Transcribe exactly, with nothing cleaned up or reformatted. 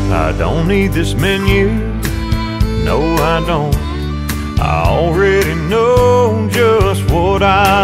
I don't need this menu, no I don't. I already know just what I